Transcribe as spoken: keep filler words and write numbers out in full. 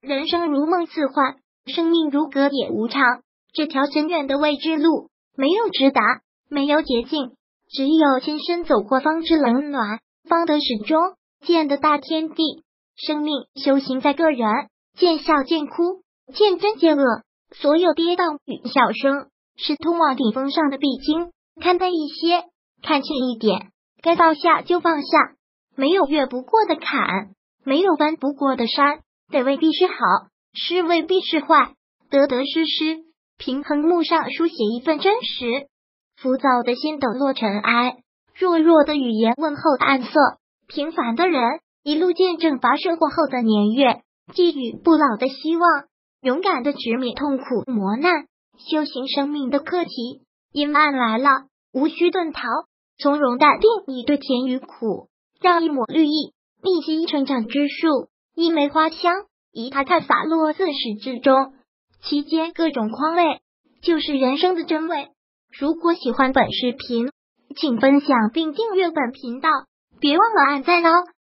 人生如梦似幻，生命如歌也无常。这条深远的未知路，没有直达，没有捷径，只有亲身走过方知冷暖，方得始终，见得大天地。生命修行在个人，见笑见哭，见真见恶，所有跌宕与笑声，是通往顶峰上的必经。看淡一些，看清一点，该放下就放下。没有越不过的坎，没有翻不过的山。得未必是好，失未必是坏，得得失失，平衡木上书写一份真实。浮躁的心抖落尘埃，弱弱的语言问候暗色。平凡的人一路见证跋涉过后的年月，寄予不老的希望，勇敢的直面痛苦磨难，修行生命的课题。阴暗来了，无需遁逃，从容淡定以对甜与苦，让一抹绿意密集成长之树，一枚花香一踏踏洒落自始至终，其间各种况味，就是人生的真味。如果喜欢本视频，请分享并订阅本频道，别忘了按赞哦。